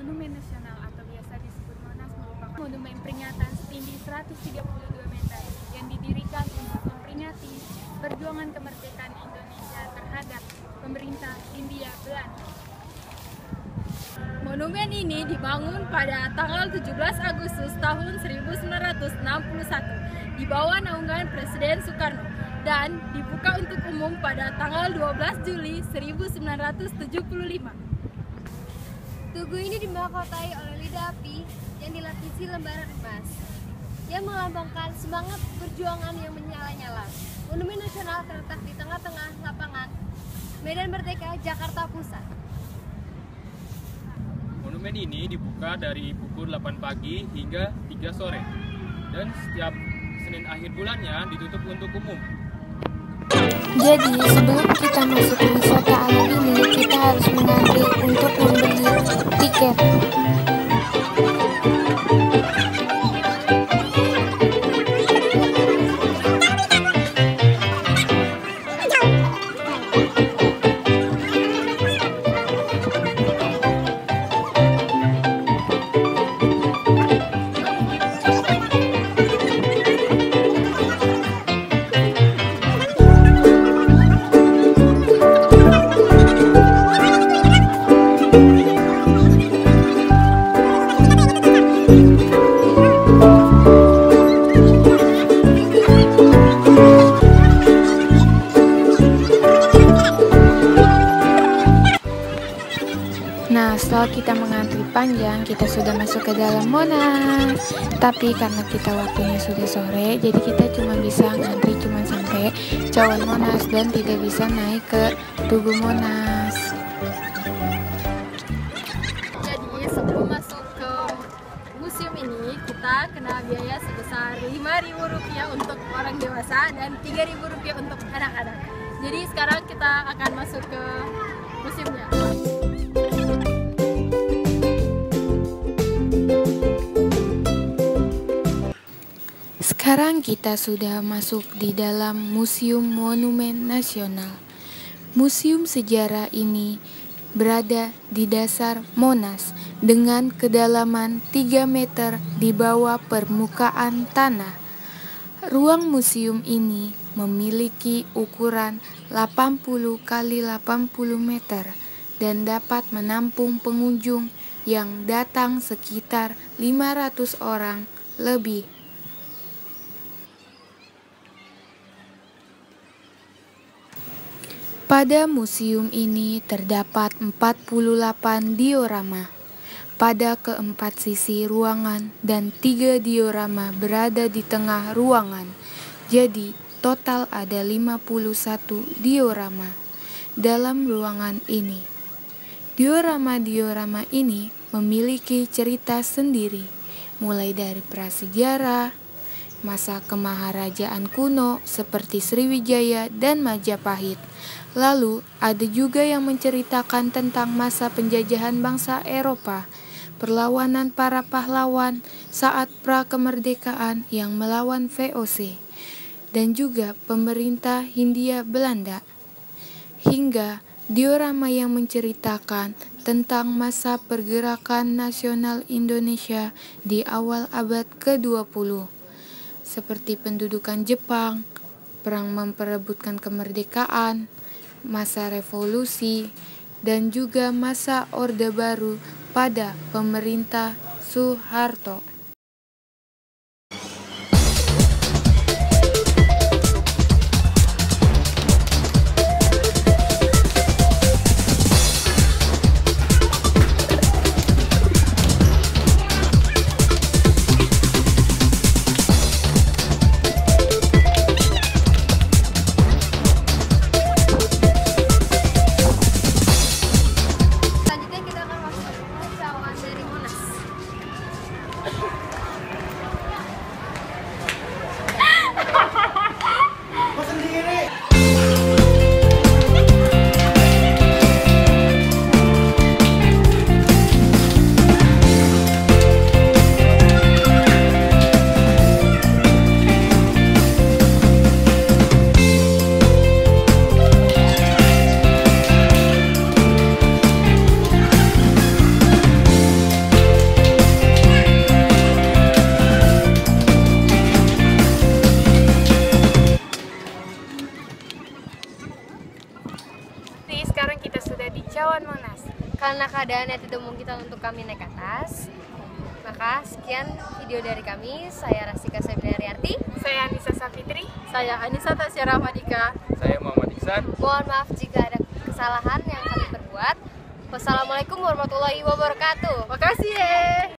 Monumen Nasional atau biasa disebut Monas merupakan monumen peringatan setinggi 132 meter yang didirikan untuk memperingati perjuangan kemerdekaan Indonesia terhadap pemerintah Hindia Belanda. Monumen ini dibangun pada tanggal 17 Agustus tahun 1961 di bawah naungan Presiden Soekarno dan dibuka untuk umum pada tanggal 12 Juli 1975. Tugu ini dimahkotai oleh lidah api yang dilapisi lembaran emas yang melambangkan semangat perjuangan yang menyala-nyala. Monumen Nasional terletak di tengah-tengah lapangan Medan Merdeka, Jakarta Pusat. Monumen ini dibuka dari pukul 8 pagi hingga 3 sore dan setiap Senin akhir bulannya ditutup untuk umum. Jadi sebelum kita masuk ke wisata alam ini, kita harus mengantri untuk membeli tiket. Nah, setelah kita mengantri panjang, kita sudah masuk ke dalam Monas. Tapi karena kita waktunya sudah sore, jadi kita cuma bisa ngantri cuma sampai Cawan Monas dan tidak bisa naik ke Tugu Monas. Jadi sebelum masuk ke museum ini, kita kena biaya sebesar Rp5.000 untuk orang dewasa dan Rp3.000 untuk anak-anak. Jadi sekarang kita akan masuk ke museumnya. Sekarang kita sudah masuk di dalam Museum Monumen Nasional. Museum sejarah ini berada di dasar Monas dengan kedalaman 3 meter di bawah permukaan tanah. Ruang museum ini memiliki ukuran 80 kali 80 meter dan dapat menampung pengunjung yang datang sekitar 500 orang lebih. Pada museum ini terdapat 48 diorama pada keempat sisi ruangan dan 3 diorama berada di tengah ruangan. Jadi total ada 51 diorama dalam ruangan ini. Diorama-diorama ini memiliki cerita sendiri, mulai dari prasejarah, masa kemaharajaan kuno seperti Sriwijaya dan Majapahit. Lalu ada juga yang menceritakan tentang masa penjajahan bangsa Eropa, perlawanan para pahlawan saat pra-kemerdekaan yang melawan VOC, dan juga pemerintah Hindia Belanda. Hingga diorama yang menceritakan tentang masa pergerakan nasional Indonesia di awal abad ke-20. Seperti pendudukan Jepang, perang memperebutkan kemerdekaan, masa revolusi, dan juga masa Orde Baru pada pemerintah Soeharto. Selanjutnya kita akan masuk ke Cawan dari Monas. Pahlawan Monas. Karena keadaannya tidak memungkinkan untuk kami naik ke atas, maka sekian video dari kami. Saya Rasika Sabiariarti. Saya Anissa Safitri. Saya Anissa Tasya Rahmadika. Saya Muhammad Iksan. Mohon maaf jika ada kesalahan yang kami perbuat. Wassalamualaikum warahmatullahi wabarakatuh. Makasih ya.